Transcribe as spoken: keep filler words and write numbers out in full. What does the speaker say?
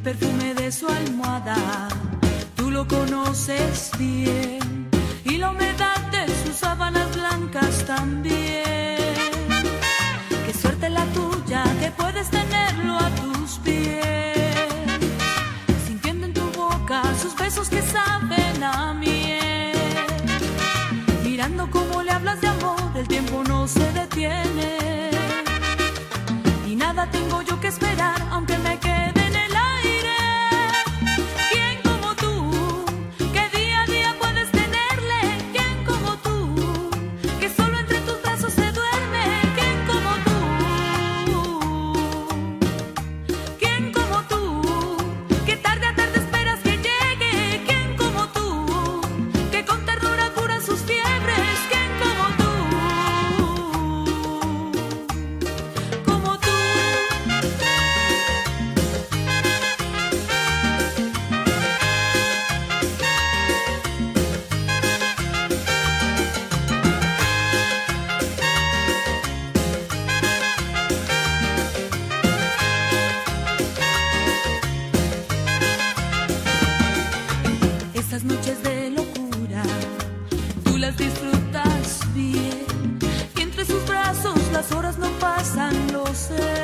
perfume de su almohada, tú lo conoces bien, y la humedad de sus sábanas blancas también. Qué suerte la tuya que puedes tenerlo a tus pies, sintiendo en tu boca sus besos que saben a miel, mirando cómo le hablas de amor, el tiempo no se detiene, y nada tengo yo que esperar aunque me quede en el aire. ¿Quién como tú, que día a día puedes tenerle? ¿Quién como tú, que solo entre tus brazos se duerme? ¿Quién como tú? ¿Quién como tú, que tarde a tarde esperas que llegue? ¿Quién como tú, que con ternura cura sus fiebres? ¿Quién como tú? Como tú. Estas noches de locura, tú las disfrutas bien, y entre sus brazos las horas no pasan, lo sé.